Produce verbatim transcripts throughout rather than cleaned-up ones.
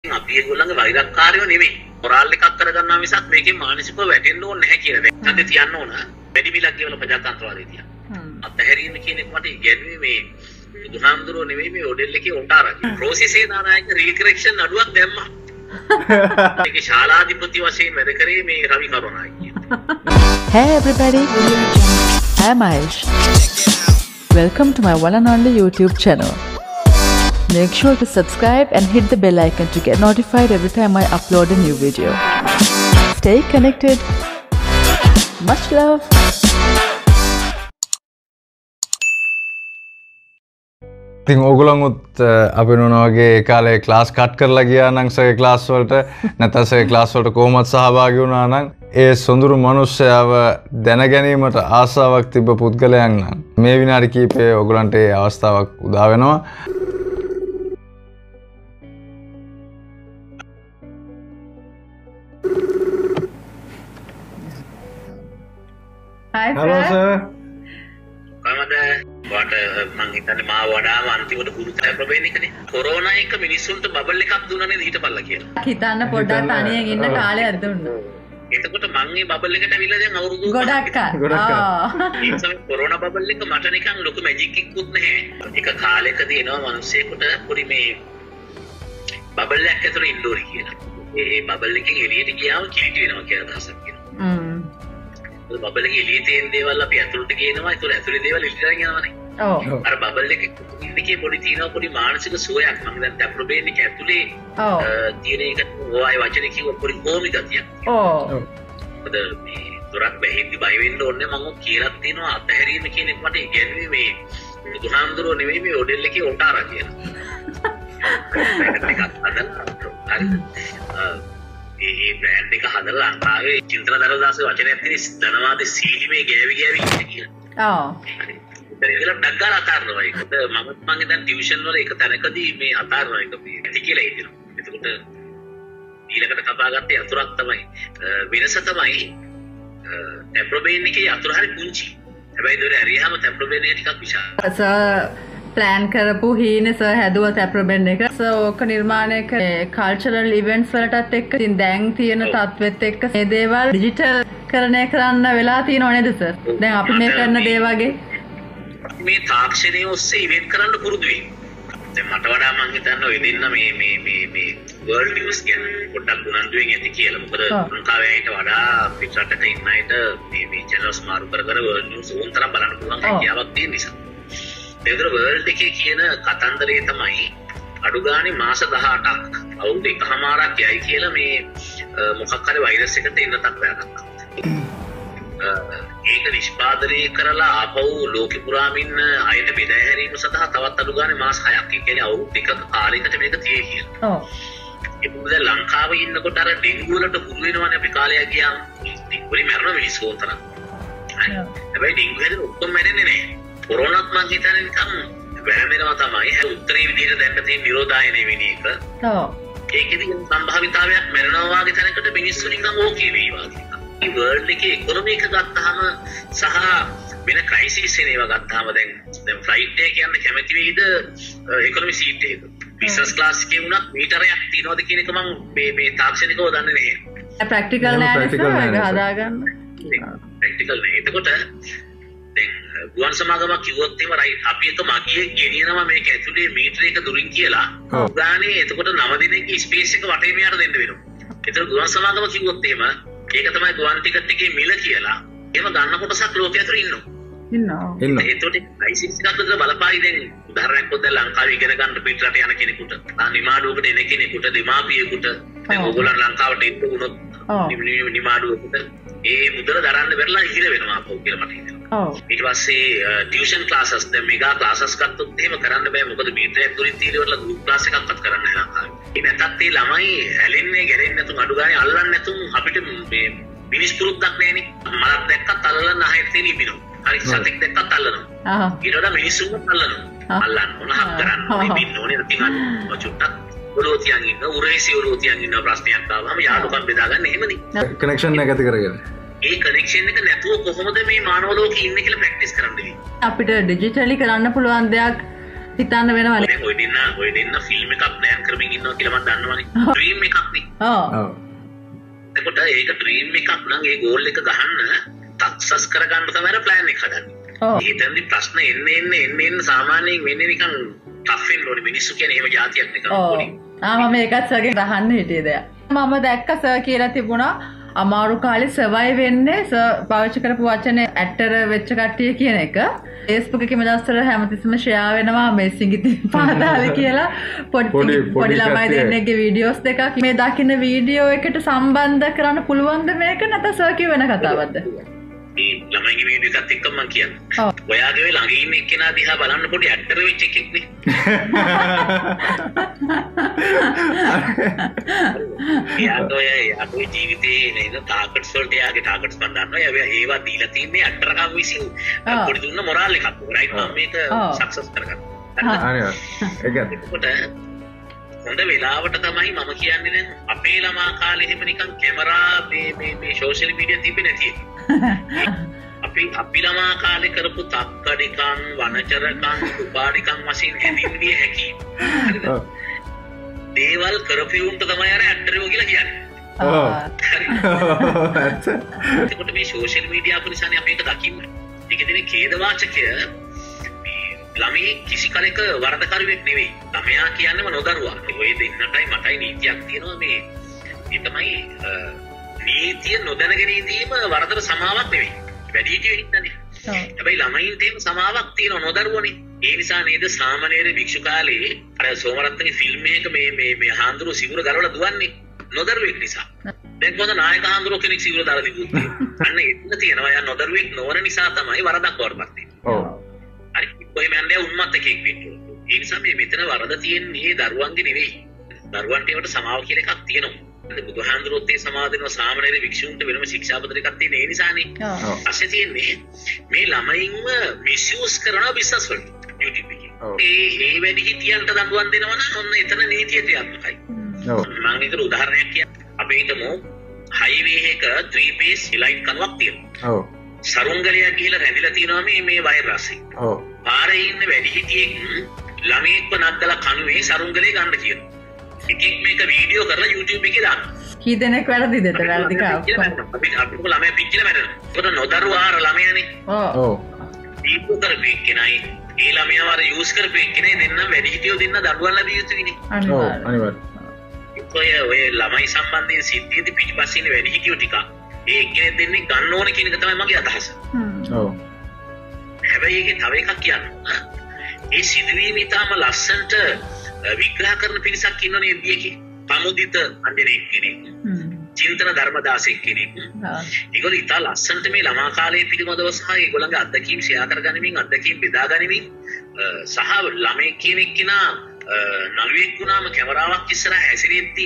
අපි ඒගොල්ලන්ගේ වෛරක්කාරයෝ නෙමෙයි. මොරාල් එකක් කරගන්නවා මිසක් මේකේ මානසිකව වැටෙන්න ඕනේ නැහැ කියලා. දැන් හන්දේ තියන්න ඕන. වැඩි මිලක් ගෙවල ප්‍රජාතන්ත්‍රවාදී තියන්න. අත්හැරීම කියන එක මට ඉගෙනුවේ මේ බුදුහාමුදුරුවෝ නෙමෙයි මේ ඔඩෙල් එකේ ඔටාරා. රෝසිසේ නානායක රීකරෙක්ෂන් අඩුවක් දැම්මා. මේකේ ශාලාධිපති වශයෙන් වැඩ කරේ මේ රවි කරුණායි කියන. Hey everybody, I'm Aish. Welcome to my one and only YouTube channel. Make sure to subscribe and hit the bell icon to get notified every time I upload a new video. Stay connected. Much love. ඉතින් ඕගොල්ලොත් අපි නොනවගේ ඒ කාලේ class cut කරලා ගියා නම් සගේ class වලට නැත්නම් සගේ class වලට කොහොමද සහභාගී වුණා නම් ඒ සොඳුරු මිනිස්සයව දැන ගැනීමට ආසාවක් තිබ්බ පුද්ගලයන් නම් මේ විනාඩි කිහිපේ ඕගොල්ලන්ට ඒ අවස්ථාවක් උදා වෙනවා. Hi, hello sir. කොහමද? වට මං හිතන්නේ මා වඩාම අන්තිමට ගුරු ප්‍රබේන එකනේ. කොරෝනා එක මිනිස්සුන්ට බබල් එකක් දුන්නානේ හිටපල්ලා කියලා. හිතන්න පොඩ්ඩක් තනියෙන් ඉන්න කාලයක් දුන්නා. එතකොට මං මේ බබල් එකට අවිලා දැන් අවුරුදු ගොඩක් ගොඩක් ඒ සමේ කොරෝනා බබල් එක මට නිකන් ලොකු මැජික් එකකුත් නැහැ. එක කාලයකදී එනවා මිනිස්සෙකුට පොඩි මේ බබල් එකක් ඇතුළේ ඉන්න ඕනි කියලා. ඒ බබල් එකෙන් එළියට ගියාම කිලිටි වෙනවා කියලා අදහසක් කියනවා. හ්ම්. බබල් එකේ එළියේ තියෙන දේවල් අපි ඇතුළට ගේනවා. ඒතකොට ඇතුළේ දේවල් එළියට යනවානේ. ඔව්. අර බබල් එකේ ඉන්නකේ පොඩි තියෙනවා පොඩි මානසික සුවයක්. මම දැන් ටැප්‍රොබේන් එක ඇතුලේ තියෙන එක ඔය වචන කිව්ව පොඩි කොමි ගතියක්. ඔව්. මොකද මේ දොරක් බැහැද්දි බය වෙන්න ඕනේ මම ඔක් කියලා තියෙනවා අතහැරීම කියන එක මට ඉගෙනුවේ මේ බුදුහාමුදුරුවෝ නෙමෙයි මේ ඔඩෙල් එකේ ඔටාරා කියලා. එකක් හදලා හරි. ඒ බ්‍රෑන්ඩ් එක හදලා ලංකාවේ චින්තන දරදාසේ වචනයක් තියෙන ධනවාදී සීලිමේ ගෑවි ගෑවි ඉන්නේ කියලා. ඔව්. ඒකල ඩග්ගල අතාරනවා ඒකද මම මම දැන් ටියුෂන් වල එක තැනකදී මේ අතාරනවා ඒක මේ ඇති කියලා හිතෙනවා. එතකොට ඊළඟට කපා ගත්තේ අතුරක් තමයි වෙනස තමයි ටැප්‍රොබේන් එකේ අතුර හරි පුංචි. හැබැයි දොර ඇරියාම ටැප්‍රොබේන් එක ටිකක් විශාලයි. සර් ප්ලෑන් කරපු හීනේ සර් හැදුවා ටැප්‍රොබේන් එක. සර් ඕක නිර්මාණය කරේ කල්චරල් ඉවෙන්ට්ස් වලටත් එක්ක ඉතින් දැන් තියෙන තත්වෙත් එක්ක මේ දේවල් ඩිජිටල් කරණය කරන්න වෙලා තියෙනව නේද සර්? දැන් අපි මේ කරන දේ වගේ මේ තාක්ෂණයේ ඔස්සේ ඉවෙන්ට් කරන්න පුරුදු වෙයි. දැන් මට වඩා මම හිතන්නේ ඔය දෙන්න මේ මේ මේ මේ වර්ල්ඩ් නිවුස් ගැන පොඩ්ඩක් උනන්දුවෙන් ඇති කියලා. මොකද ලංකාවේ අයට වඩා පිටරටක ඉන්න අයට මේ මේ channels මාරු කර කර වර්ල්ඩ් නිවුස් ඕනතරම් බලන්න පුළුවන් හැකියාවක් තියෙන නිසා. ඒතර වර්ල්ඩ් එකේ කියන කතන්දරේ තමයි අඩු ගානේ මාස දහඅටක් අවුරුදු එකමාරක් යයි කියලා මේ මොකක් හරි වෛරස් එකකට එන්නතක් වැරද්දක්. ඒක නිෂ්පාදනය කරලා ආපහු ලෝකෙ පුරාම ඉන්න අයට බෙදා හැරීම සඳහා තවත් අඩු ගානේ මාස හයක් ඒ කියන්නේ අවුරුදු දෙකක කාලයකට මේක තියෙයි කියලා. ඔව්. ඒක මොකද ලංකාවේ ඉන්නකොට අර ඩෙන්ගු වලට හුරු වෙනවනේ අපි කාලයක් ගියාම. ඩෙන්ගු වලින් මැරෙන මිනිස්සු උතරක්. හැබැයි ඩෙන්ගු හැදෙන ඔක්කොම මැරෙන්නේ නැහැ. කොරෝනාත් මං හිතන්නේ නිකන් වැරෙනවා තමයි. ඒ උත්තරේ විදිහට දැන් තියෙන නිරෝධායනය වෙන එක. ඔව්. ඒකෙදි සම්භාවිතාවයක් මැරෙනවා වගේ තැනකට මිනිස්සු නිකන් ඕකේ වෙයි වගේ. මේ වර්ල්ඩ් එකේ ඉකොනොමි එක ගත්තාම සහ වෙන ක්‍රයිසිස් එන ඒවා ගත්තාම දැන් දැන් ෆ්ලයිට් එක යන්න කැමති වෙයිද ඉකොනොමි සීට් එක. බිස්නස් ක්ලාස් එකේ වුණත් මීටරයක් තියනවද කියන එක මම මේ මේ තාක්ෂණිකව දන්නේ නැහැ. ප්‍රැක්ටිකල් නෑ ඒක හදාගන්න. ප්‍රැක්ටිකල් නෑ. එතකොට දැන් ගුවන් සමාගමක් කිව්වොත් එහෙම රයිට් අපි එක මගියේ ගෙනියනවා මේක ඇතුලේ මීටර එක දුරින් කියලා. උගානේ එතකොට නව දිනකේ ස්පේස් එක වටේ මෙයාට දෙන්න වෙනවා. ඒතර ගුවන් සමාගම කිව්වොත් එහෙම ඒක තමයි ගුවන් ටිකට් එකේ මිල කියලා. ඒව ගන්න කොටසක් ලෝකයේ අතර ඉන්නවා. ඉන්නවා. ඉන්නවා. ඒතකොට ලයිසන්ස් එකක් විතර බලපායි දැන් උදාහරණයක් පොඩ්ඩක් ලංකාවේ ඉගෙන ගන්න පිටරට යන කෙනෙකුට, ආ නිමාඩුවකට එන කෙනෙකුට, දෙමාපියෙකුට දැන් ඕගොල්ලන් ලංකාවට එන්න උනොත් නිමාඩුවකට ඒ මුදල දරන්න බැරලා ඉහිර වෙනවා අපෝ කියලා මට හිතෙනවා. ඔව්. ඊට පස්සේ ටියුෂන් ක්ලාසස් දැන් මෙගා ක්ලාසස් ගත්තොත් එහෙම කරන්න බෑ. මොකද මීටරයක් දුරින් තියෙනවල ගෲප් ක්ලාස් එකක්වත් කරන්න නැහැ ලංකාවේ. ඒ නැත්තත් ඒ ළමයි ඇලෙන්නේ ගැලෙන්නේ නැතුම් අඩු ගානේ අල්ලන්නේ නැතුම් අපිට මේ මිනිස් පුරුද්දක් නැහෙනේ. මලක් දැක්කත් අල්ලන්න ආයෙත් තියෙන ඉබිනෝ. හරි සතෙක් දැක්කත් අල්ලනවා. ආහ්. ඊට වඩා මිනිස්සුන්වත් අල්ලනවා. අල්ලන්න ඕන හක් කරන්න ඕනේ බින්න ඕනේ නැතිනම් චුට්ටක් ඔලුව තියන් ඉන්න උරේසි ඔලුව තියන් ඉන්න ප්‍රශ්නයක් ආවම යාළුකම් බෙදාගන්න එහෙමනේ. කනෙක්ෂන් එක ඇති කරගෙන. ඒ කනෙක්ෂන් එක නැතුව කොහොමද මේ මානව ලෝකේ ඉන්නේ කියලා ප්‍රැක්ටිස් කරන්න වෙන්නේ. අපිට ඩිජිටලි කරන්න පුළුවන් දෙයක් හිතන්න වෙනවනේ. දැන් ඔය දෙන්න ඔය දෙන්න ෆිල්ම් එකක් ප්ලෑන් කරමින් ඉන්නවා කියලා මම දන්නවනේ. ඩ්‍රීම් එකක් නේ. ඔව්. ඔව්. එතකොට ඒක ඩ්‍රීම් එකක් නම් ඒ ගෝල් එක ගහන්න සක්සස් කරගන්න තමයි ප්ලෑන් එක හදන්නේ. ඔව්. ඊටෙන්දි ප්‍රශ්න එන්නේ එන්නේ එන්නේ එන්නේ සාමාන්‍යයෙන් වෙන්නේ නිකන් ටෆ් වෙන්න ඕනේ මිනිස්සු කියන්නේ එහෙම જાතියක් නිකන් පොඩි. ආ මම ඒකත් සර්ගෙන් අහන්න හිටියේ දැන්. මම දැක්ක සර් කියලා තිබුණා අමාරු කාලේ සර්වයිව් වෙන්නේ සර් පාවිච්චි කරපු වචනේ ඇක්ටර් වෙච්ච කට්ටිය කියන එක. Facebook එකේ මේ දවස්වල හැමතිස්සෙම ෂෙයා වෙනවා මේ සිංගිති පාදාලේ කියලා පොඩි පොඩි ළමයි දෙන්නෙක්ගේ වීඩියෝස් දෙකක් මේ දකින්න වීඩියෝ එකට සම්බන්ධ කරන්න පුළුවන්ද මේක නැත්නම් සර් කිය වෙන කතාවක්ද? මේ ළමයිගේ වීඩියෝ එකත් එක්ක මම කියන්නේ. ඔව්. ඔයාගේ වෙ ළඟ ඉන්න එක්කෙනා දිහා බලන්න පොඩි ඇක්ටර් වෙච්ච එකෙක් නේ. යාට ඔය යාට ඔය ජීවිතේ නේද ටාගට්ස් වලට යාගේ ටාගට්ස් මන් දන්නවා. ඒවා ඒවා දීලා තින්නේ ඇක්ටර් කම් විසින් පොඩි දුන්න මොරාල් එකක්. රයිට් මම මේක සක්සස් කරගන්න. අනිවාර්යයෙන්. ඒකත් එතකොට හොඳ වෙලාවට තමයි මම කියන්නේ දැන් අපේ ළමා කාලේ එහෙම නිකන් කැමරා මේ මේ මේ සෝෂල් මීඩියා තිබෙන්නේ නැති. අපි අපි ළමා කාලේ කරපු තක්කඩිකම් වනචරකම් උපාඩිකම් වශයෙන් හැඳින්විය හැකි. ඔව්. දේවල් කරපියුන්ට තමයි අර ඇක්ටරෝ කියලා කියන්නේ. ඔව්. හරි. ඇත්ත. එතකොට මේ සෝෂල් මීඩියා අපු නිසානේ අපි ඒක දකින්නේ. ඒක දෙනේ ඛේදවාචකය ළමයි කිසි කලෙක වරදකරුවෙක් නෙවෙයි. ළමයා කියන්නේම නොදරුවා. ඔය දෙන්නටයි මටයි නීතියක් තියෙනවා මේ. ඒ තමයි නීතිය නොදැනගෙන ඉඳීම වරදට සමාවක් නෙවෙයි. වැඩිහිටියෝ හිටන්නේ. හැබැයි ළමයින්ට එහෙම සමාවක් තියෙනව නොදරුවනේ. ඒ නිසා නේද සාමාන්‍යයෙන් වික්ෂු කාලේ අර සෝමරත්නගේ ෆිල්ම් එක මේ මේ මේ හාන්දුරු සිවුර ගලවලා දුවන්නේ නොදරුවෙක් නිසා. දැන් කොහොමද නායක හාන්දුරු කෙනෙක් සිවුර දාලා තිබුණේ. අන්න එතන තියෙනවා යා නොදරුවෙක් නොවන නිසා තමයි වරදක් වරපත් වෙන්නේ. ඔව්. හරි. කොයි මන්නේ උන්මත් එකෙක් වෙන්නේ. ඒ නිසා මේ මෙතන වරද තියෙන්නේ දරුවන්ගේ නෙවෙයි. දරුවන්ට ඒවට සමාව කියලා එකක් තියෙනවා. බුදුහාඳුරොත් ඒ සමාදිනව සාමාන්‍ය වික්ෂුන්ට වෙනම ශික්ෂාපත්‍ර එකක් තියෙන ඒ නිසානේ. ඔව්. අස්සේ තියෙන්නේ මේ ළමයින්ව මිස්යූස් කරනවා බිස්නස් වලට YouTube එකේ. ඒ ඒ වැඩි හිටියන්ට දඬුවම් දෙනවා නම් ඔන්න එතන නීතිය ක්‍රියාත්මකයි. ඔව්. මම ඒකට උදාහරණයක් කියන්න. අපි හිතමු හයිවේ එක three piece ලයිට් කනුවක් තියෙනවා. ඔව්. සරුංගලයක් ගිහිල්ලා රැඳිලා තියෙනවා මේ මේ වයර් රසෙ. ඔව්. පාරේ ඉන්න වැඩි හිටියෙක් ළමයෙක්ව නද්දලා කනුවේ සරුංගලේ ගන්න කියනවා. එකෙක් මේක වීඩියෝ කරලා YouTube එකේ දානවා. කී දෙනෙක් වැරදිද? වැරදි කා. අපි අපිට ළමයා පිච්චිලා මැරෙනවා. ඒකට නොදරුවා අර ළමයානේ. ඔව්. ඔව්. දීපු කරපේ කෙනයි ඒ ළමයා වර යූස් කරපේ කෙනේ දෙන්න වැඩි හිටියෝ දෙන්න දඬුවම් ලැබිය යුතුයිනේ. ඔව්. අනිවාර්යයෙන්. අනිවාර්යයෙන්. ඔය ඔය ළමයි සම්බන්ධයෙන් සිද්ධියේදී පිටිපස්සේ ඉන්න වැඩි හිටියෝ ටික ඒ කෙනෙක් දෙන්නේ ගන්න ඕන කියන එක තමයි මගේ අදහස. ඔව්. හැබැයි ඒකේ තව එකක් කියන්න. ඒ සිදුවීම ඉතාම ලස්සනට විග්‍රහ කරන පිරිසක් ඉන්නනේ එද්දියකේ. පමුදිත අන්දරේ කෙනෙක්. චින්තන ධර්මදාසෙක් කෙනෙක්. ඒගොල්ලෝ ඉතා ලස්සනට මේ ළමා කාලයේ පිළිබඳව සහ ඒගොල්ලන්ගේ අත්දැකීම් ෂෙයා කරගනිමින් අත්දැකීම් බෙදා ගනිමින් සහ ළමයි කෙනෙක් කෙනා නළුවෙක් වුණාම කැමරාවක් ඉස්සරහා හැසිරෙද්දී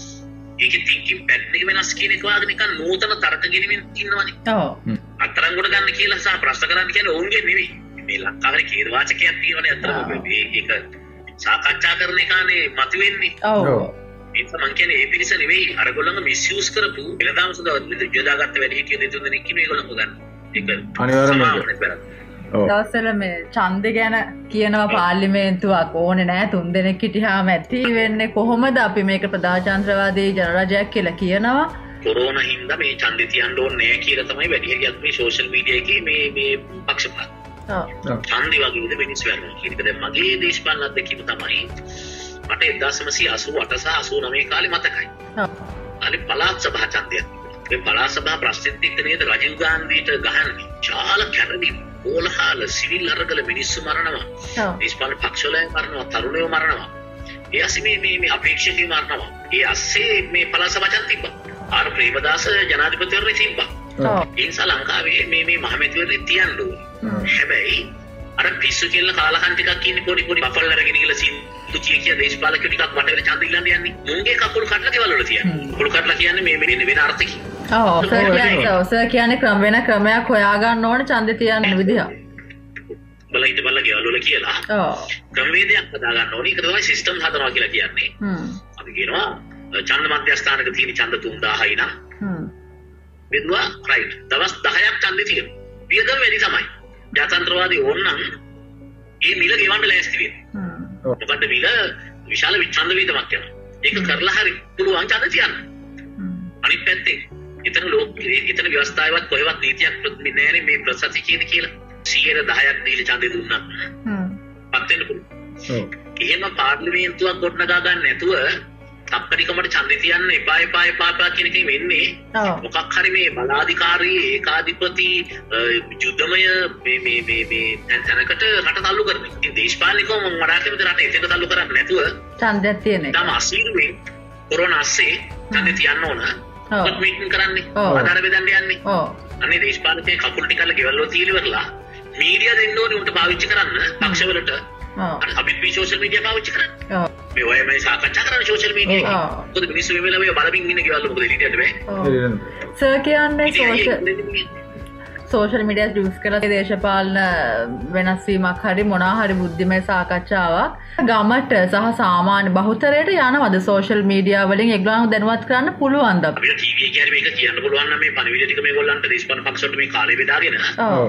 ඒකේ thinking pattern එක වෙනස් කියන එක වාගේ නිකන් නූතන තර්ක ගෙනමින් ඉන්නවනේ. ඔව්. අත්තරංගොඩ ගන්න කියලා සහ ප්‍රශ්න කරන්න කියන්නේ ඔවුන්ගේ නෙවෙයි. මේ ලංකාවේ කේද වාචකයක් තියෙනවනේ අත්තරම මේක සාකච්ඡා කරන එකානේ මතුවෙන්නේ. ඔව්. ඒක මං කියන්නේ ඒ පිරිස නෙවෙයි අරගොල්ලන්ව මිස්යූස් කරපු වෙනදාම සඳහා යොදාගත්ත වැඩි හිටිය දෙතුන් දෙනෙක් කියන ඒගොල්ලන්ව ගන්න. ඒක අනිවාර්යයෙන්ම. දවස්වල මේ ඡන්දේ ගැන කියනවා පාර්ලිමේන්තුවක් ඕනේ නැහැ තුන් දෙනෙක් හිටියාම ඇති වෙන්නේ කොහොමද අපි මේක ප්‍රජාතන්ත්‍රවාදී ජනරජයක් කියලා කියනවා. කොරෝනා හින්දා මේ ඡන්දේ තියන්න ඕනේ නැහැ කියලා තමයි වැඩි හරියක් මේ සෝෂල් මීඩියා එකේ මේ මේ පක්ෂපාත. ඔව්. ඡන්දේ වගේද මිනිස්සු යනවා කියන එක දැන් මගේ දේශපාලන අත්දැකීම තමයි මට එක්දාස් නවසිය අසූ අට සහ අසූ නවය කාලේ මතකයි. ඔව්. අනිත් පළාත් සභා ඡන්දයක්. මේ පළාත් සභා ප්‍රශ්නෙත් එක්ක නේද රජීව් ගාන්ධීට ගහන්නේ. චාල කැරණි ඕලහාල සිවිල් අරගල මිනිස්සු මරනවා. ඔව්. දේශපාලන පක්ෂවල මරනවා, තරුණයෝ මරනවා. ඒ ASCII මේ මේ මේ අපේක්ෂකයෝ මරනවා. ඒ ASCII මේ පළාත් සභා ඡන්ද තිබ්බා. ආර් ප්‍රේමදාස ජනාධිපතිවරණය තිබ්බා. ඔව්. ඒ නිසා ලංකාවේ මේ මේ මහමැතිවරණය තියන්න ඕනේ. හැබැයි අර පිස්සු කියලා කාලකන් ටිකක් ඉන්නේ පොඩි පොඩි කපල් අරගෙන ගිහලා සින්දු කිය කිය දේශපාලකයෝ ටිකක් වට වෙලා ඡන්ද ඉල්ලන්න යන්නේ. මුන්ගේ කකුල් කඩලා කෙවල් වල තියන්නේ. කකුල් කඩලා කියන්නේ මේ මෙන්නේ වෙන අර්ථකින්. ඔව්. සර් කියන්නේ ඔව් සර් කියන්නේ ක්‍රම වෙන ක්‍රමයක් හොයාගන්න ඕන ඡන්දේ තියන්න විදිහ. බලලා හිට බලලා ගෙවල් වල කියලා. ඔව්. ක්‍රමවේදයක් හදා ගන්න ඕනේ. ඒක තමයි සිස්ටම් හදනවා කියලා කියන්නේ. හ්ම්. අපි කියනවා ඡන්ද මධ්‍යස්ථානක තියෙන ඡන්ද තුන් දාහයි නා. හ්ම්. බෙදුවා රයිට්. දවස් දහයක් ඡන්දේ තියෙනවා. වියදම් වැඩි තමයි. ජාතන්ත්‍රවාදී ඕනනම් ඒ මිල ගෙවන්න ලෑස්ති වෙන්නේ. මොකද මිල විශාල ඡන්ද වීදමක් යනවා. ඒක කරලා හරි පුළුවන් ඡන්ද තියන්න. අනිත් පැත්තේ එතන ලෝක එතන ව්‍යවස්ථාවවත් කොහෙවත් නීතියක් නැහැ මේ ප්‍රසති කියන කියලා. සියයට දහයක් දීලා ඡන්දේ දුන්නා. හ්ම්. පත් වෙන්න පුළුවන්. ඔව්. එහෙම පාර්ලිමේන්තුවක් ගොඩනගා ගන්න නැතුව තප්පරිකමට ඡන්දේ තියන්න එපා එපා එපා එපා කියන එකේ වෙන්නේ. මොකක් හරි මේ බලාධිකාරී ඒකාධිපති යුද්ධමය මේ මේ මේ මේ තැනකට රට තල්ලු කරනවා. ඉතින් දේශපාලනිකව මම වඩා කැමති රට ඒක තල්ලු කරන්නේ නැතුව ඡන්දයක් තියෙන එක. තම අසීරුවේ කොරෝනා ඇස්සේ ඡන්දේ තියන්න ඕන. ඔව්. මීටින් කරන්නේ. ආධාර බෙදන්න යන්නේ. ඔව්. අනේ දේශපාලකේ කකුල් ටිකල්ල ගෙවල් වල තීලවරලා මීඩියා දෙන්න ඕනේ උන්ට පාවිච්චි කරන්න පක්ෂවලට. ඔව්. අපිත් මේ සෝෂල් මීඩියා පාවිච්චි කරන්නේ. ඔව්. මේ ඔය මේ සාකච්ඡා කරන සෝෂල් මීඩියා එකේ. මොකද මිනිස්සු මේ වෙලාවේ බලමින් ඉන්න ගෙවල් මොකද එළියට බෑ. සර් කියන්නේ සෝෂල් සෝෂල් මීඩියා යූස් කරලා දේශපාලන වෙනස් වීමක් හරි මොනවා හරි බුද්ධිමය සාකච්ඡාවක් ගමට සහ සාමාන්‍ය බහුතරයට යනවද සෝෂල් මීඩියා වලින් ඒගොල්ලන්ව දැනුවත් කරන්න පුළුවන්ද අපිට ටීවී එකේ හරි මේක කියන්න පුළුවන් නම් මේ පණිවිඩ ටික මේගොල්ලන්ට දේශපාලන පක්ෂවලට මේ කාලේ බෙදාගෙන ඔව්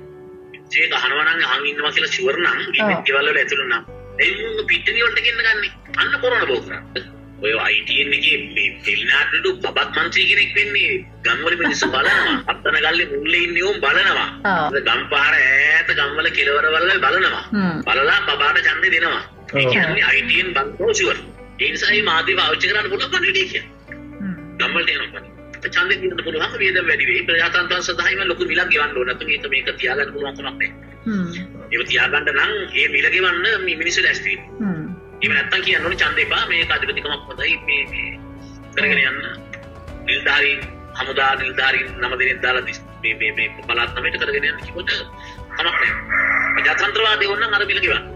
ඒක අහනවා නම් අහන් ඉන්නවා කියලා ෂුවර් නම් මේ ගෙවල් වල ඇතුළේ නම් එයින් පිටිනි වලට ගෙන්න ගන්නේ අන්න කොරෝනා බෝ කරා ඔය ආයි ටී එන් එකේ මේ තෙලිනාඩු බබත් මන්ත්‍රී කෙනෙක් වෙන්නේ ගම්වල මිනිස්සු බලනවා අත්තන ගල්ලේ මුල්ලේ ඉන්නේ උන් බලනවා ගම් පාර ඈත ගම්වල කෙළවර වල බලනවා බලලා බබාට ඡන්දේ දෙනවා ඒ කියන්නේ ආයි ටී එන් බංකෝ ෂුවර් ඒ නිසා මේ මාධ්‍ය පාවිච්චි කරන්න පුළුවන් පණිවිඩය කියන්නේ ගම්වලට එනවා ඡන්දේ දෙන්න පුළුවන් වේදම් වැඩි වෙයි ප්‍රජාතන්ත්‍ර සදායිම ලොකු මිලක් ගෙවන්න ඕන නැත්නම් මේක මේක තියාගන්න පුළුවන් කමක් නැහැ හ්ම් ඒක තියාගන්න නම් මේ මිල ගෙවන්න මේ මිනිස්සු දැස්ති වෙනවා හ්ම් එහෙම නැත්තම් කියන්න ඕනේ ඡන්ද එපා මේක අධිපතිකමක් හොඳයි මේ මේ කරගෙන යන්න නිලධාරීන් හමුදා නිලධාරීන් නම දෙනෙක් දාලා මේ මේ මේ පළාත් නමයට කරගෙන යන්න කිව්වට කමක් නැහැ ප්‍රජාතන්ත්‍රවාදී වුණනම් අර මිල ගෙවන්න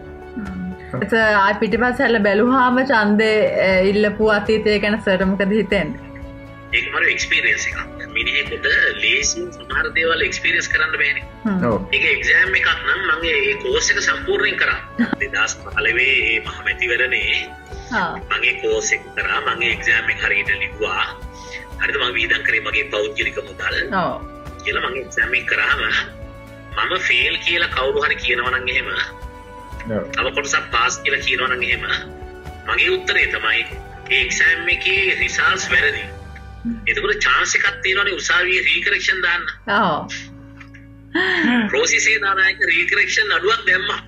ඒක ආයි පිටිපස්සෙල්ල බැලුවාම ඡන්දේ ඉල්ලපු අතීතය ගැන සර් මොකද හිතෙන්නේ ඒක මරු එක්ස්පීරියන්ස් එකක් මිනිහෙකුට ලේසියෙන් සමහර දේවල් එක්ස්පීරියන්ස් කරන්න බෑනේ ඔව් ඒක එක්සෑම් එකක් නම් මම ඒ කෝස් එක සම්පූර්ණයෙන් කරා දෙදාස් පහළොව මේ මහමැතිවරණේ ආ මම ඒ කෝස් එක කරා මම ඒ එක්සෑම් එක හරියට ලිව්වා හරිද මම වීදම් කරේ මගේ පෞද්ගලික මුදල් ඔව් කියලා මම එක්සෑම් එක කරාම මම ෆේල් කියලා කවුරු හරි කියනවා නම් එහෙම ඔව් තව කොටසක් පාස් කියලා කියනවා නම් එහෙම මගේ උත්තරේ තමයි ඒ එක්සෑම් එකේ රිසල්ට්ස් වැරදි එතකොට chance එකක් තියෙනවනේ උසාවියේ රීකරෙක්ෂන් දාන්න. ඔව්. ප්‍රොසෙස් එකේ දාන එක රීකරෙක්ෂන් අඩුවක් දැම්මා.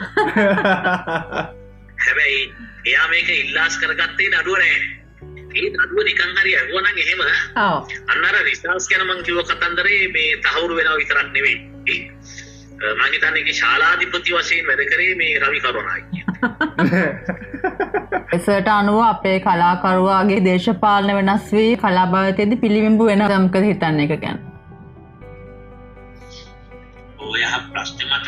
හැබැයි එයා මේක ඉල්ලාස් කරගත්තේ නඩුව නෑ. ඒ නඩුව නිකන් හරි ඇහුවා නම් එහෙම. ඔව්. අන්න අර රිසල්ට්ස් ගැන මම කිව්ව කතන්දරේ මේ තහවුරු වෙනවා විතරක් නෙවෙයි. මම හිතන්නේ ඒකේ ශාලාධිපති වශයෙන් වැඩ කරේ මේ රවි කරුණායි කියන්නේ. එසට අනුව අපේ කලාකරුවාගේ දේශපාලන වෙනස් වී කලා භාවිතයේදී පිළිබිඹු වෙනවා මොකද හිතන්නේ ඒක ගැන? ඔය අහ ප්‍රශ්නේ මට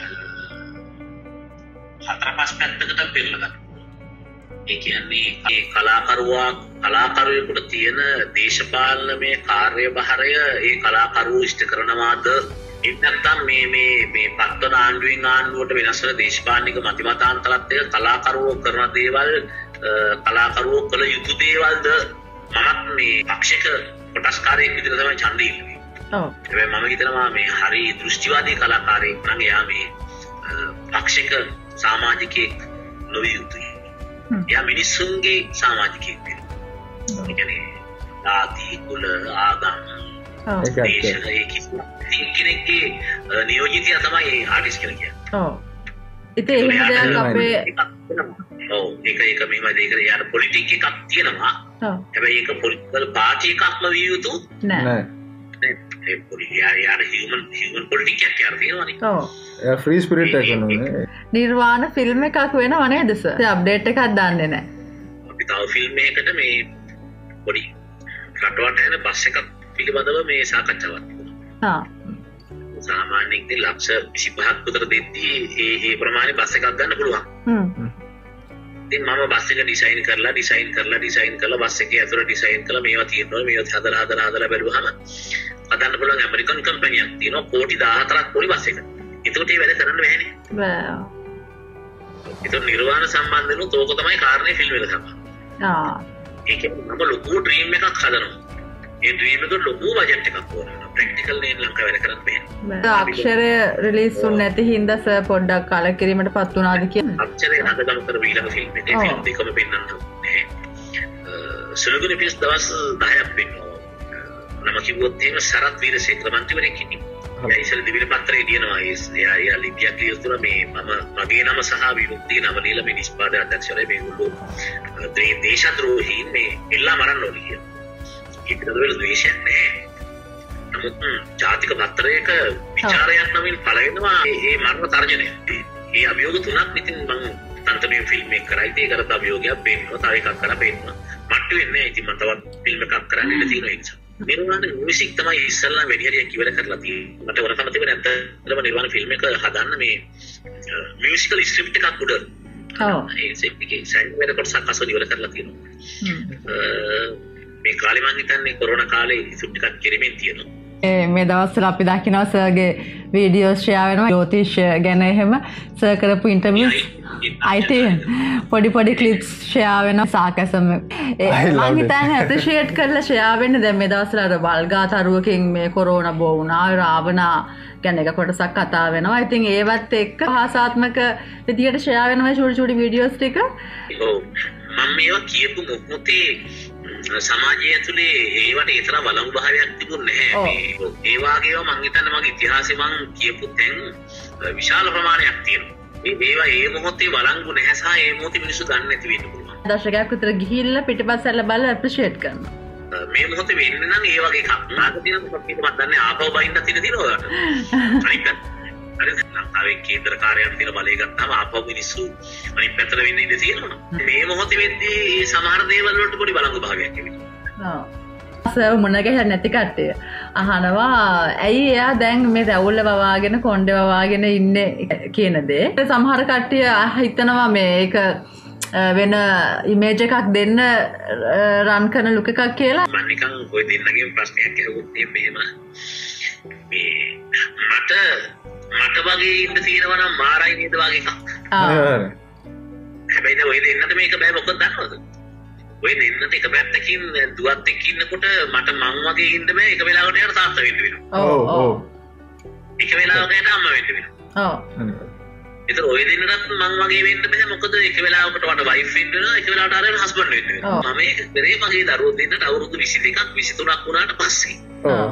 හතර පහ පැත්තකට බෙදලා ගන්න. ඒ කියන්නේ ඒ කලාකරුවා කලාකරුවෙකුට තියෙන දේශපාලනමය කාර්යභාරය ඒ කලාකරුවෝ ඉෂ්ට කරනවාද එන්නත්තම් මේ මේ මේ පත්වන ආණ්ඩුවෙන් ආණ්ඩුවට වෙනස් වෙන දේශපාලනික මතිමතාන්තරත් එක්ක කලාකරුවෝ කරන දේවල් කලාකරුවෝ කළ යුතු දේවල්ද මමත් මේ පක්ෂික කොටස්කාරයෙක් විදිහට තමයි ඡන්දය ඉල්ලුවේ. ඔව්. හැබැයි මම හිතනවා මේ හරි දෘෂ්ටිවාදී කලාකාරයෙක් නම් එයා මේ පක්ෂික සමාජිකයෙක් නොවිය යුතුයි. එයා මිනිස්සුන්ගේ සමාජිකයෙක් වෙනවා. ඒ කියන්නේ ආදී කුල ආගම් දේශන ඒ කිසිම කෙනෙක්ගේ නියෝජිතයා තමයි ආටිස්ට් කියලා කියන්නේ. ඔව්. ඉතින් එහෙම දෙයක් අපේ ඔව් ඒක ඒක මෙහෙම දෙයකට යාර පොලිටික් එකක් තියෙනවා. ඔව්. හැබැයි ඒක පොලිටිකල් පාටි එකක්ම විය යුතු නෑ. ඒ පොලිටික් යාර හියුමන් හියුමන් පොලිටික් එකක් යාර තියෙනවානේ. ඔව්. ඒ ෆ්‍රී ස්පිරිට් එක නෝනේ. නිර්වාණ ෆිල්ම් එකක් වෙනව නේද සර්? ඒ අප්ඩේට් එකක් දාන්නේ නෑ. අපි තව ෆිල්ම් එකකට මේ පොඩි රටවට යන බස් එකක් පිළිබඳව මේ සාකච්ඡාවක් තිබුණා. ආ. සාමාන්‍යයෙන් ඉතින් ලක්ෂ විසිපහක් විතර දෙද්දී ඒ ඒ ප්‍රමාණය බස් එකක් ගන්න පුළුවන්. හ්ම්. ඉතින් මම බස් එක ඩිසයින් කරලා ඩිසයින් කරලා ඩිසයින් කරලා බස් එකේ ඇතුළේ ඩිසයින් කළා මේවා තියෙනවා මේවා හදලා හදලා හදලා බැලුවහම හදන්න පුළුවන් ඇමරිකන් කම්පැනියක් තියෙනවා කෝටි දාහතරක් පොඩි බස් එක. ඒකට ඒ වැඩ කරන්න බෑනේ. බෑ. ඒක නිර්වාණ සම්බන්ධනොත් ඕක තමයි කාරණේ ෆිල්ම් එක තමයි. ආ. ඒක මම ලොකු ඩ්‍රීම් එකක් හදනවා. ඒ ඩ්‍රීම් එක ලොකු බජට් එකක් ඕන වෙනවා. ප්‍රැක්ටිකල් නේ ලංකාවේ වැඩ කරන්න බෑ. අක්ෂරය රිලීස් වුනේ නැති හින්දා සර් පොඩ්ඩක් කලකිරීමටපත් වුණාද කියන්නේ? අක්ෂරය හදගම කර ඊළඟ ෆිල්ම් එකේ ෆිල්ම් දෙකම පෙන්වන්න ඕනේ. සුළුගුණ පිස් දවස් දහයක් පෙන්වනවා. නම කිව්වොත් එහෙම සරත් වීරසේකර මන්ත්‍රීවරයෙක් හිටියේ. එයා ඉස්සර දිවිල පත්‍රයේ දිනනවා. එයා එයා ලිපියක් ලියුතුන මේ මම මගේ නම සහ විමුක්තිය නම ලියලා මේ නිෂ්පාදක අධ්‍යක්ෂවරයා මේගොල්ලෝ දේශද්‍රෝහීන් මේ එල්ලා මරන්න ඕනේ කියලා. ඒකට වල ද්වේෂයක් නැහැ. නමුත් ජාතික පත්‍රයක විචාරයක් නමින් පළ වෙනවා මේ මරණ තර්ජනය. ඒ අභියෝග තුනක් ඉතින් මම තන්තමේ ෆිල්ම් එක කරා. ඉතින් ඒකට අභියෝගයක් පෙන්නනවා. තව එකක් කරලා පෙන්නනවා. මට්ටු වෙන්නේ නැහැ. ඉතින් මම තවත් ෆිල්ම් එකක් කරන්න ඉන්න තියෙනවා ඒ නිසා. නිර්වාණ මියුසික් තමයි ඉස්සල්ලා වැඩි හරියක් ඉවර කරලා තියෙන්නේ. මට වරකම තිබුණේ නැත්නම් නිර්වාණ ෆිල්ම් එක හදන්න මේ මියුසිකල් ස්ක්‍රිප්ට් එකක් උඩ. ඔව්. ඒ සෙට්කේ සයින් වල කොටසක් අසල ඉවර කරලා තියෙනවා. මේ කාලේ මං හිතන්නේ කොරෝනා කාලේ ඉසුට් ටිකක් කෙරෙමින් තියෙනවා. මේ දවස්වල අපි දකිනවා සර්ගේ වීඩියෝස් ෂෙයා වෙනවා ජෝතිෂ් ගැන එහෙම සර් කරපු ඉන්ටර්වියුස් අයිති පොඩි පොඩි ක්ලිප්ස් ෂෙයා වෙනවා සාකසම මම හිතන්නේ ඇප්‍රීෂিয়েට් කරලා ෂෙයා වෙන්න දැන් මේ දවස්වල අර බල්ගා තරුවකින් මේ කොරෝනා බෝ වුණා රාවණා ගැන එක කොටසක් කතා වෙනවා. ඉතින් ඒවත් එක්ක භාෂාත්මක විදියට ෂෙයා වෙනවා චූටි චූටි වීඩියෝස් ටික. ඔව් මම මේවා කියපු මොහොතේ සමාජය ඇතුලේ ඒවට ඒ තරම් වළංගු භාවයක් තිබුණේ නැහැ. මේ ඒ වගේම මම හිතන්නේ මගේ ඉතිහාසෙ මම කියපු තැන් විශාල ප්‍රමාණයක් තියෙනවා. මේ මේවා ඒ මොහොතේ වළංගු නැහැ සහ ඒ මොහොතේ මිනිස්සු දන්නේ නැති වෙන්න පුළුවන්. දර්ශකයක් විතර ගිහිල්ලා පිටිපස්සෙල්ල බලලා ඇප්‍රීෂিয়েට් කරනවා. මේ මොහොතේ වෙන්නේ නම් ඒ වගේ එකක්. නාග දිනක මම දන්නේ ආපහු බයින්න තියෙන දිනවල. අනිත් අර ලංකාවේ කේන්ද්‍ර කාර්යාලය දින බලය ගත්තාම ආපහු මිනිස්සු අනිත් පැත්තට වෙන්න ඉඩ තියෙනවා. මේ මොහොතේ වෙද්දී මේ සමහර දේවල් වලට පොඩි බලංගු භාගයක් තිබෙනවා. ඔව්. සර් මුණ ගැහෙන්නේ නැති කට්ටිය අහනවා ඇයි එයා දැන් මේ රැවුල්ල වවාගෙන කොණ්ඩේ වවාගෙන ඉන්නේ කියන දේ. සමහර කට්ටිය හිතනවා මේක වෙන ඉමේජ් එකක් දෙන්න රන් කරන ලුක් එකක් කියලා. මම නිකන් ඔය දෙන්නගේ ප්‍රශ්නයක් අහුවොත් මෙහෙම මේ මට මට වගේ ඉන්න තියෙනවා නම් මාරයි නේද වගේ එකක්. ආ. හැබැයි ඔය දෙන්නට මේක බෑ මොකද දන්නවද? ඔය දෙන්නට එක පැත්තකින් දුවත් එක්ක ඉන්නකොට මට මං වගේ ඉන්න බෑ එක වෙලාවකට යාට තාත්තා වෙන්න වෙනවා. ඔව් ඔව්. එක වෙලාවකට අම්මා වෙන්න වෙනවා. ඔව්. ඒතර ඔය දෙන්නටත් මං වගේ වෙන්න බෑ මොකද එක වෙලාවකට වට වයිෆ් වෙන්න වෙනවා එක වෙලාවකට අර හස්බන්ඩ් වෙන්න වෙනවා. මම මේක කරේ මගේ දරුවෝ දෙන්නට අවුරුදු විසි දෙකක් විසි තුනක් වුණාට පස්සේ. ඔව්.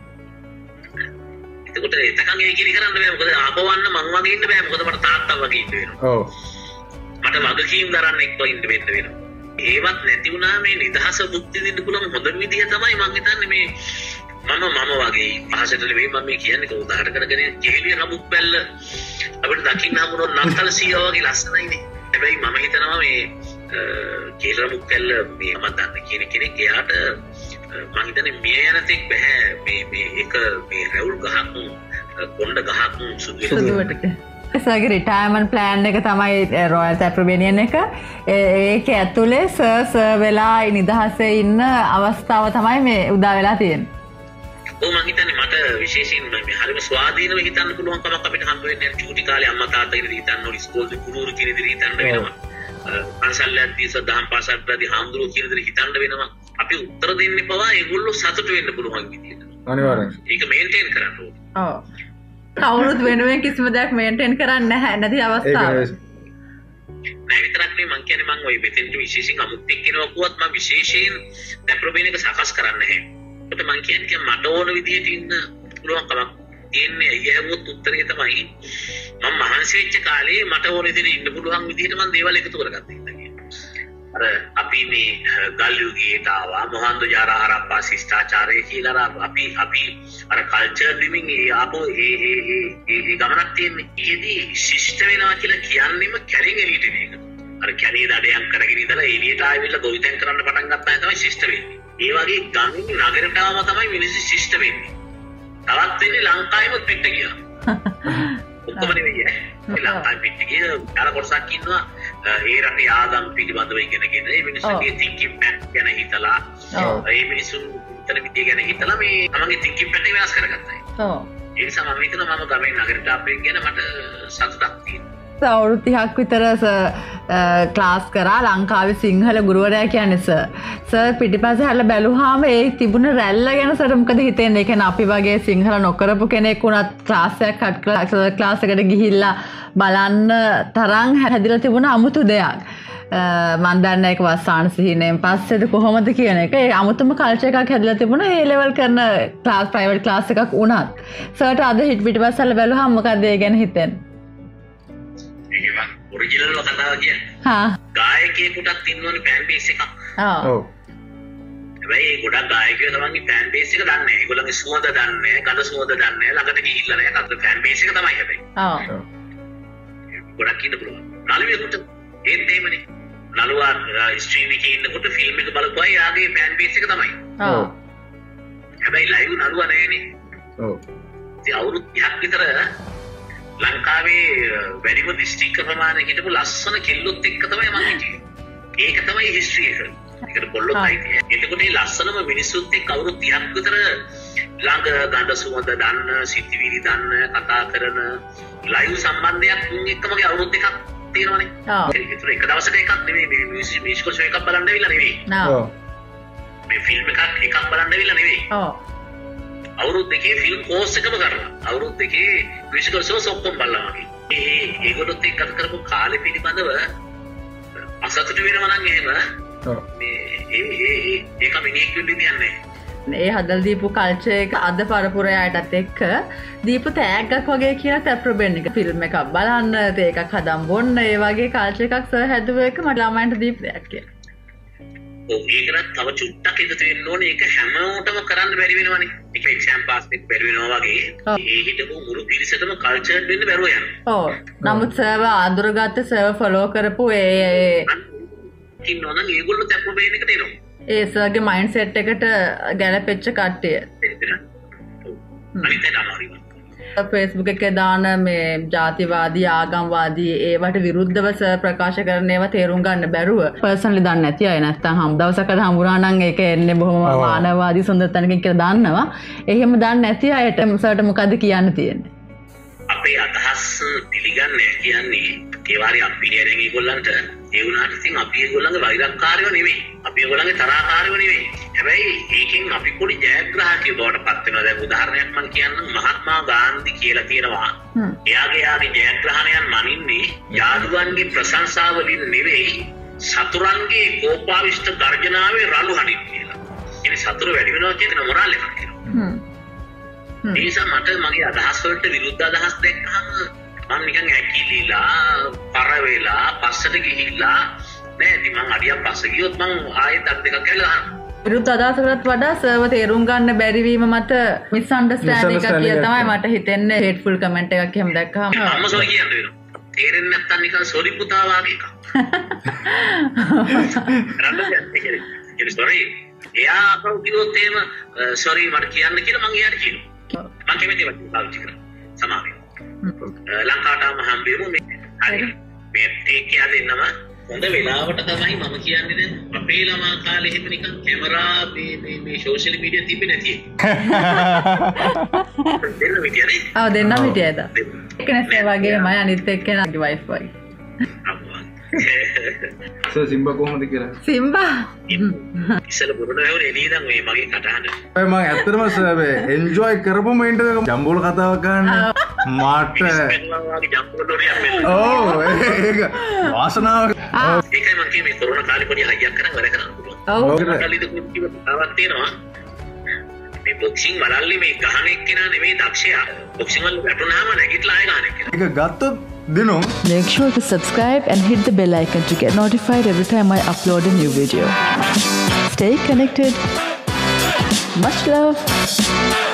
එතකොට එතකන් ඒ කිරි කරන්න බෑ මොකද ආපවන්න මං වගේ ඉන්න බෑ මොකද මට තාත්තා වගේ ඉන්න වෙනවා. ඔව්. මට වගකීම් දරන්න එක්ක ඉන්න වෙන්න වෙනවා. ඒවත් නැති වුණා මේ නිදහස බුද්ධි විඳින්න පුළුවන් හොඳ විදිය තමයි මං හිතන්නේ මේ මම මම වගේ පහසට නෙවෙයි මම මේ කියන්නේ උදාහරණ කරගෙන කෙහෙලිය රමුක් බැල්ල අපිට දකින්න හමුනොත් නත්තල් සීයා වගේ ලස්සනයිනේ. හැබැයි මම හිතනවා මේ කෙහෙලිය රමුක් බැල්ල මේ මම දන්න කියන කෙනෙක් එයාට මම හිතන්නේ මේ යන තෙක් බෑ මේ මේ එක මේ රැවුල් ගහක් කොණ්ඩ ගහක් සුදුවට සර්ගේ රිටයර්මන්ට් ප්ලෑන් එක තමයි රොයල් තැප්‍රබෙනියන් එක. ඒක ඇතුලේ සර් සර් වෙලා නිදහසේ ඉන්න අවස්ථාව තමයි මේ උදා වෙලා තියෙන්නේ. ඔව් මම හිතන්නේ මට විශේෂයෙන් මේ හරිම ස්වාධීනව හිතන්න පුළුවන් කමක් අපිට හම්බ වෙන්නේ නැහැ. චූටි කාලේ අම්මා තාත්තා කියන දේ හිතන්න ඕනි, ඉස්කෝලේ ගුරුවරු කියන දේ හිතන්න වෙනවා. පන්සල් යද්දී සදාම් පාසල්වලදී හාමුදුරුවෝ කියන දේ හිතන්න වෙනවා. අපි උත්තර දෙන්නේ පවා ඒගොල්ලෝ සතුටු වෙන්න පුළුවන් විදියට. අනිවාර්යෙන්. ඒක මේන්ටේන් කරන්න ඕනේ. ඔව්. කවුරුත් වෙනුවෙන් කිසිම දෙයක් මේන්ටේන් කරන්නේ නැහැ නැති අවස්ථාව. නෑ විතරක් නෙවෙයි මං කියන්නේ මං ඔය මෙතෙන්ට විශේෂයෙන් අමුත් එක්කිනවා කිව්වත් මම විශේෂයෙන් දැප්‍රොබේන එක සකස් කරන්නේ නැහැ. ඒකට මං කියන්නේ මට ඕන විදිහට ඉන්න පුළුවන් කමක් තියෙන්නේ. ඊයමුත් උත්තරේ තමයි මම මහන්සි වෙච්ච කාලේ මට ඕන විදිහට ඉන්න පුළුවන් විදිහට මං දේවල් එකතු කරගත්තා ඉතින්. අර අපි මේ ගල් යුගයට ආවා මොහන්දු ජාරා හරප්පා ශිෂ්ටාචාරය කියලා අපි අපි අර කල්චර් ලිවිං ආපෝ ඒ ඒ ඒ ඒ ගමනක් තියෙන්නේ. ඒකෙදි ශිෂ්ට වෙනවා කියලා කියන්නේම කැරින් එලියට නේ ඒක. අර කැණේ දඩයන් කරගෙන ඉඳලා එළියට ආවිල්ලා ගොවිතැන් කරන්න පටන් ගත්තා තමයි ශිෂ්ට වෙන්නේ. ඒ වගේ ගමින් නගරට ආවම තමයි මිනිස්සු ශිෂ්ට වෙන්නේ. තවත් වෙන්නේ ලංකාවෙම පිට ගියා. ඔක්කොම නෙවෙයි. ලංකාවේ පිට ගිය අර කොටසක් ඉන්නවා ඒ රටේ ආගම් පිළිබඳව ඉගෙනගෙන ඒ මිනිස්සුගේ thinking pattern ගැන හිතලා ඒ මිනිස්සුන් උත්තර විදිය ගැන හිතලා මේ තමන්ගේ thinking pattern වෙනස් කරගත්තා. ඔව්. ඒ නිසා මම හිතනවා මම ගමේ නගරයට ආපෙන් ගැන මට සතුටක් තියෙනවා. අවුරුදු තිහක් විතර ක්ලාස් කරා ලංකාවේ සිංහල ගුරුවරයා කියන්නේ සර්. සර් පිටිපස්සේ හැරලා බැලුවාම ඒ තිබුණ රැල්ල ගැන සර් මොකද හිතෙන්නේ? ඒ කියන්නේ අපි වගේ සිංහල නොකරපු කෙනෙක් වුණත් ක්ලාස් එකක් කට් කරලා ක්ලාස් එකට ගිහිල්ලා බලන්න තරම් හැදිලා තිබුණ අමුතු දෙයක්. මන් දන්න එක වස්සාන සිහිනයෙන් පස්සේද කොහොමද කියන එක ඒ අමුතුම කල්චර් එකක් හැදලා තිබුණා ඒ ලෙවල් කරන ක්ලාස් ප්‍රයිවට් ක්ලාස් එකක් වුණත් සර්ට අද හිට පිටිපස්සට බැලුවහම මොකද ඒ ගැන හිතෙන්නේ ඒක ඔරිජිනල් කතාව කියන්නේ හා ගායකයෙකුටත් ඉන්නවනේ ෆෑන් බේස් එකක් ඔව් ඔව් හැබැයි ගොඩක් ගායකයෝ තමන්ගේ ෆෑන් බේස් එක දන්නේ නැහැ ඒගොල්ලන්ගේ සුවඳ දන්නේ නැහැ ගඳ සුවඳ දන්නේ නැහැ ළඟට ගිහිල්ලා නැහැ අතට ෆෑන් බේස් එක තමයි හැබැයි ඔව් ගොඩක් ඉන්න පුළුවන් නළුවෙකුට ඒත් එහෙමනේ නළුවා ස්ට්‍රීම් එකේ ඉන්නකොට ෆිල්ම් එක බලපුවා යාගේ ෆෑන් බේස් එක තමයි. ඔව්. හැබැයි ලයිව් නළුවා නැහැනේ. ඔව්. ඉතින් අවුරුදු තිහක් විතර ලංකාවේ වැඩිම දිස්ත්‍රික්ක ප්‍රමාණය හිටපු ලස්සන කෙල්ලොත් එක්ක තමයි මම හිටියේ. ඒක තමයි හිස්ටරි එක. ඒකට කොල්ලොත් අයිතියි. එතකොට මේ ලස්සනම මිනිස්සුත් එක්ක අවුරුදු තිහක් විතර ළඟ ගඳ සුවඳ දන්න, සිතිවිලි දන්න, කතා කරන ලයිව් සම්බන්ධයක් උන් එක්ක මගේ අවුරුදු දෙකක් තියෙනවනේ. ඔව්. ඒක එක දවසක එකක් නෙමෙයි මේ මියුසිකල් ෂෝ එකක් බලන්න ඇවිල්ලා නෙමෙයි. ඔව්. මේ ෆිල්ම් එකක් එකක් බලන්න ඇවිල්ලා නෙමෙයි. ඔව්. අවුරුදු දෙකේ ෆිල්ම් කෝස් එකම කරලා. අවුරුදු දෙකේ මියුසිකල් ෂෝස් ඔක්කොම බලලා වගේ. ඒ ඒගොල්ලොත් එක්ක ගත කරපු කාලෙ පිළිබඳව අසතුට වෙනවා නම් එහෙම ඔව්. මේ ඒ ඒ ඒක මිනිහෙක් වෙන්න දෙන්නේ ඒ හදලා දීපු කල්චර් එක අද පරපුරයාටත් එක්ක දීපු තෑග්ගක් වගේ කියන තැප්‍රබෙන් එක ෆිල්ම් එකක් බලන්න ඒකක් හදන් බොන්න ඒ වගේ කල්චර් එකක් සර් හැදුව එක මට ළමයින්ට දීපු දෙයක් කියලා. ඔව් ඒකත් තව චුට්ටක් එකතු වෙන්න ඕනේ ඒක හැමෝටම කරන්න බැරි වෙනවනේ. ඒක එක්සෑම් පාස් එක බැරි වෙනවා වගේ. ඒ හිටපු මුළු පිරිසටම කල්චර්ඩ් වෙන්න බැරුව යනවා. ඔව්. නමුත් සර්ව ආඳුරගත්ත සර්ව ෆලෝ කරපු ඒ ඉන්නවනම් ඒගොල්ලෝ තැප්‍රබෙන් එකට එනවා. ඒ සර්ගේ මයින්ඩ් සෙට් එකට ගැලපෙච්ච කට්ටිය. අනිත් එක අමාරුයි. ෆේස්බුක් එකේ දාන මේ ජාතිවාදී ආගම්වාදී ඒවට විරුද්ධව සර් ප්‍රකාශ කරන ඒවා තේරුම් ගන්න බැරුව පර්සනලි දන්නේ නැති අය නැත්තම් හම් දවසකට හමුරා නම් ඒක එන්නේ බොහොම මානවවාදී සුන්දර තැනකින් කියලා දන්නවා. එහෙම දන්නේ නැති අයට සර්ට මොකද්ද කියන්න තියෙන්නේ? අපේ අදහස් පිළිගන්නේ කියන්නේ ඒ වාරේ අපිරියරෙන් ඒගොල්ලන්ට ඒ වුණාට ඉතින් අපි ඒගොල්ලන්ගේ වෛරක්කාරයෝ නෙවෙයි. අපි ඒගොල්ලන්ගේ තරහකාරයෝ නෙවෙයි. හැබැයි ඒකෙන් අපි පොඩි ජයග්‍රාහකයෝ බවට පත් වෙනවා. දැන් උදාහරණයක් මම කියන්නම් මහත්මා ගාන්ධි කියලා තියෙනවා. එයාගේ යාගේ ජයග්‍රහණයන් මනින්නේ යාළුවන්ගේ ප්‍රශංසාවලින් නෙවෙයි සතුරන්ගේ කෝපාවිෂ්ඨ ගර්ජනාවේ රළු හඬින් කියලා. ඉතින් සතුරු වැඩි වෙනවා කියන මොරාල් එකක් කියනවා. ඒ නිසා මට මගේ අදහස් වලට විරුද්ධ අදහස් දැක්කම මම නිකන් ඇකිලිලා පර වෙලා පස්සට ගිහිල්ලා නෑ ඉතින් මං අඩියක් පස්ස ගියොත් මං ආයෙත් අත් දෙකක් කියලා විරුද්ධ අදහස් වලට වඩා සර්ව තේරුම් ගන්න බැරි වීම මත මිස් අන්ඩර්ස්ටෑන්ඩින් එකක් කියලා තමයි මට හිතෙන්නේ හේට්ෆුල් කමෙන්ට් එකක් එහෙම දැක්කම අම්ම සෝරි කියන්න වෙනවා තේරෙන්නේ නැත්තම් නිකන් සෝරි පුතා වගේ එකක් රන්න සෝරි එයා අපව කිව්වොත් එහෙම සෝරි මට කියන්න කියලා මං එයාට කියනවා මං කැමති වගේ පාවිච්චි කරා සමාවෙන්න ලංකාවටම හම්බෙමු මේ හරි මේ ටේක් එක දෙන්නම හොඳ වෙලාවට තමයි මම කියන්නේ දැන් අපේ ළමා කාලේ එහෙම නිකන් කැමරා මේ මේ මේ සෝෂල් මීඩියා තිබෙන්නේ නැති දෙන්න විදියනේ ආ දෙන්න විදියද ඒකනේ ඒ වගේමයි අනිත් එක්කෙනාගේ වයිෆ් වගේ සර් සිම්බා කොහොමද කියලා සිම්බා ඉස්සෙල්ලා බොරුන හැවනේ එළියදන් මේ මගේ කටහඬ ඔය මම ඇත්තටම සර් මේ එන්ජොයි කරපු මොයින්ට ජම්බෝල කතාවක් ගන්න මාට ඕ ඒක වාසනාව ඒකයි මම කිව්වේ කොරෝනා කාලේ පොඩි හයියක් කරන් වැඩ කරන්න පුළුවන්. ඔව්. කාලෙද කිව්ව තාවක් තියෙනවා. මේ බොක්සිං වලල්ලි මේ ගහන එක්කෙනා නෙමෙයි දක්ෂයා. බොක්සිං වල වැටුනහම නැගිටලා ආය ගහන එක්කෙනා. ඒක ගත්තොත් දිනුම් Make sure to subscribe and hit the bell icon to get notified every time I upload a new video. Stay connected. Much love.